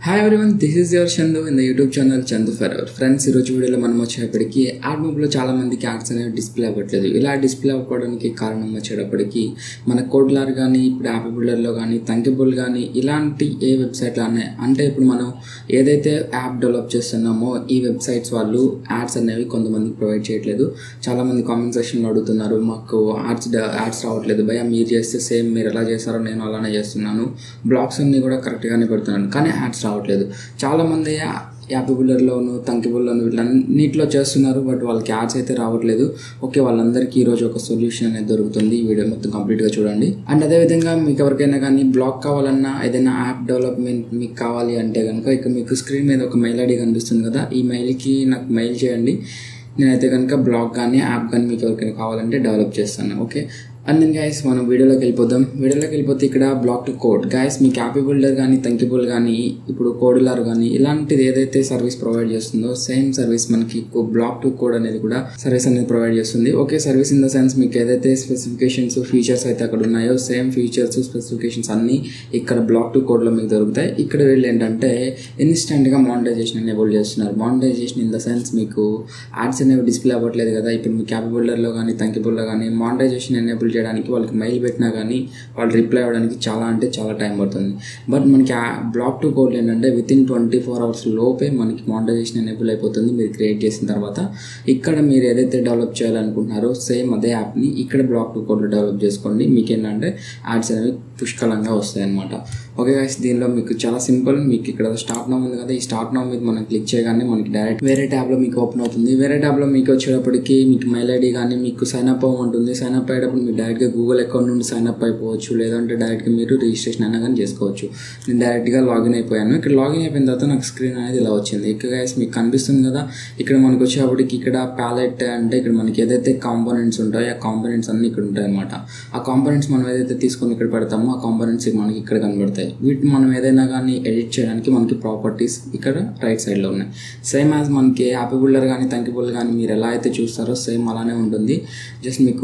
Hi everyone, this is your Chandu in the YouTube channel Chandu Forever. Friends, ఈ రోజు వీడియోలో మనం వచ్చేటప్పటికి ADMOB లో చాలా మందికి యాడ్స్ అనేవి డిస్ప్లే అవ్వట్లేదు. ఇలా డిస్ప్లే అవ్వడానికి కారణం వచ్చేటప్పటికి మన kodualr గానీ ఇప్పుడు AppyBuilder లో గానీ Thunkable గానీ ఇలాంటి ఏ వెబ్సైట్ లానే అంటే ఇప్పుడు మనం ఏదైతే యాప్ డెవలప్ చేస్తున్నామో ఈ వెబ్సైట్స్ వాళ్ళు యాడ్స్ అనేవి కొంతమందికి ప్రొవైడ్ చేయట్లేదు. చాలా మంది కామెంట్ సెక్షన్ లో అడుగుతున్నారు, మాకు యాడ్స్ రావట్లేదు భయ్యా, మీరు చేస్తే సేమ్ మీరు ఎలా చేస్తారో నేను అలానే చేస్తున్నాను, బ్లాక్స్ అన్ని కూడా కరెక్ట్ గానే పెడుతున్నాను కానీ యాడ్స్ రావట్లేదు. చాలా మంది AppyBuilderలోను Thunkableలోను వీళ్ళన్నిటిలో చేస్తున్నారు, బట్ వాళ్ళకి యాడ్స్ అయితే రావట్లేదు. ఓకే, వాళ్ళందరికీ ఈరోజు ఒక సొల్యూషన్ అనేది దొరుకుతుంది. ఈ వీడియో మొత్తం కంప్లీట్గా చూడండి. అండ్ అదేవిధంగా మీకు ఎవరికైనా కానీ బ్లాక్ కావాలన్నా ఏదైనా యాప్ డెవలప్మెంట్ మీకు కావాలి అంటే కనుక ఇక మీకు స్క్రీన్ మీద ఒక మెయిల్ ఐడి కనిపిస్తుంది కదా, ఈ మెయిల్కి నాకు మెయిల్ చేయండి. నేనైతే కనుక బ్లాగ్ కానీ యాప్ కానీ మీకు ఎవరికైనా కావాలంటే డెవలప్ చేస్తాను. ఓకే, అండ్ దెన్ గైస్ మనం వీడియోలోకి వెళ్ళిపోదాం. వెళ్ళిపోతే ఇక్కడ Block2code గైస్ మీకు AppyBuilder కానీ Thunkable కానీ ఇప్పుడు kodualr కానీ ఇలాంటిది ఏదైతే సర్వీస్ ప్రొవైడ్ చేస్తుందో సేమ్ సర్వీస్ మనకి Block2code అనేది కూడా సర్వీస్ అనేది ప్రొవైడ్ చేస్తుంది. Okay, service in the sense మీకు ఏదైతే స్పెసిఫికేషన్స్ ఫీచర్స్ అయితే అక్కడ ఉన్నాయో సేమ్ ఫీచర్స్ స్పెసిఫికేషన్స్ అన్నీ ఇక్కడ Block2codeలో మీకు దొరుకుతాయి. ఇక్కడ వీళ్ళు ఏంటంటే ఇన్స్టెంట్గా మానిటైజేషన్ ఎనేబుల్ చేస్తున్నారు. మానిటైజేషన్ ఇన్ ద సెన్స్ మీకు యాడ్స్ అనేవి డిస్ప్లే అవ్వట్లేదు కదా, ఇప్పుడు మీకు AppyBuilderలో కానీ Thunkableలో కానీ మానిటైజేషన్ ఎనేబుల్ చేయడానికి వాళ్ళకి మెయిల్ పెట్టినా కానీ వాళ్ళు రిప్లై అవ్వడానికి చాలా టైం పడుతుంది. బట్ మనకి Block2code ఏంటంటే వితిన్ 24 hours లోపే మనకి మానిటైజేషన్ ఎనేబుల్ అయిపోతుంది మీరు క్రియేట్ చేసిన తర్వాత. ఇక్కడ మీరు ఏదైతే డెవలప్ చేయాలనుకుంటున్నారో సేమ్ అదే యాప్ని ఇక్కడ Block2codeలో డెవలప్ చేసుకోండి. మీకు ఏంటంటే యాడ్స్ అనేవి పుష్కలంగా వస్తాయి అన్నమాట. ఓకే గైస్, దీనిలో మీకు చాలా సింపుల్. మీకు ఇక్కడ స్టార్ట్ నౌ ఉంది కదా, ఈ స్టార్ట్ నౌ మీద మనం క్లిక్ చేయగానే మనకి డైరెక్ట్ వేరే ట్యాబ్లో మీకు ఓపెన్ అవుతుంది. వేరే ట్యాబ్లో మీకు వచ్చేటప్పటికి మీకు మెయిల్ ఐడి కానీ మీకు సైన్ అప్ అవ్వమంటుంది. సైన్ అప్ అయ్యేటప్పుడు మీరు డైరెక్ట్గా గూగుల్ అకౌంట్ నుండి సైన్ అప్ అయిపోవచ్చు, లేదంటే డైరెక్ట్గా మీరు రిజిస్ట్రేషన్ అయినా కానీ చేసుకోవచ్చు. నేను డైరెక్ట్గా లాగిన్ అయిపోయాను. ఇక్కడ లాగిన్ అయిపోయిన తర్వాత నాకు స్క్రీన్ అనేది ఇలా వచ్చింది. ఇక్కడ గైస్ మీకు కనిపిస్తుంది కదా, ఇక్కడ మనకు వచ్చేటప్పటికి ఇక్కడ ప్యాలెట్ అంటే ఇక్కడ మనకి ఏదైతే కాంపోనెంట్స్ ఉంటాయో ఆ కాంపోనెంట్స్ అన్ని ఇక్కడ ఉంటాయి అనమాట. ఆ కాంపోనెంట్స్ మనం ఏదైతే తీసుకొని ఇక్కడ పెడతామో ఆ కాంపోనెంట్స్ మనకి ఇక్కడ కనబడతాయి. వీటిని మనం ఏదైనా కానీ ఎడిట్ చేయడానికి మనకి ప్రాపర్టీస్ ఇక్కడ రైట్ సైడ్లో ఉన్నాయి. సేమ్ యాజ్ మనకి AppyBuilder కానీ Thunkable కానీ మీరు ఎలా అయితే చూస్తారో సేమ్ అలానే ఉంటుంది. జస్ట్ మీకు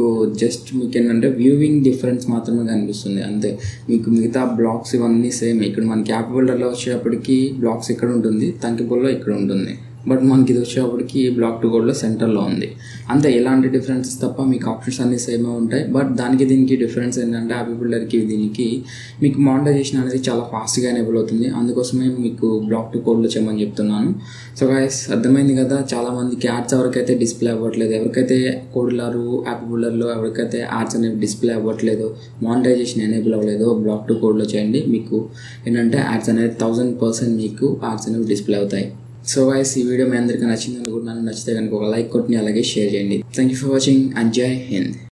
ఏంటంటే వ్యూవింగ్ డిఫరెన్స్ మాత్రమే కనిపిస్తుంది అంతే. మీకు మిగతా బ్లాక్స్ ఇవన్నీ సేమ్. ఇక్కడ మనకి AppyBuilderలో వచ్చేటప్పటికి బ్లాక్స్ ఇక్కడ ఉంటుంది, Thunkableలో ఇక్కడ ఉంటుంది. బట్ మనకి ఇది వచ్చేటప్పటికి Block2codeలో సెంటర్లో ఉంది అంతే. ఎలాంటి డిఫరెన్సెస్ తప్ప మీకు ఆప్షన్స్ అన్నీ సేమే ఉంటాయి. బట్ దానికి దీనికి డిఫరెన్స్ ఏంటంటే AppyBuilderకి దీనికి మీకు మానిటైజేషన్ అనేది చాలా ఫాస్ట్గా ఎనేబుల్ అవుతుంది. అందుకోసమే మీకు Block2codeలో చేయమని చెప్తున్నాను. సో గైస్ అర్థమైంది కదా, చాలా మందికి యాడ్స్ ఎవరికైతే డిస్ప్లే అవ్వట్లేదు, ఎవరికైతే kodualr AppyBuilderలో ఎవరికైతే యాడ్స్ అనేవి డిస్ప్లే అవ్వట్లేదు, మానిటైజేషన్ ఎనేబుల్ అవ్వలేదో Block2codeలో చేయండి. మీకు ఏంటంటే యాడ్స్ అనేది 1000% మీకు యాడ్స్ అనేవి డిస్ప్లే అవుతాయి. సో గైస్ ఈ వీడియో మీ అందరికీ నచ్చింది అనుకుంటున్నాను. నచ్చితే కనుక ఒక లైక్ కొట్టి అలాగే షేర్ చేయండి. Thank you for watching and జై హింద్.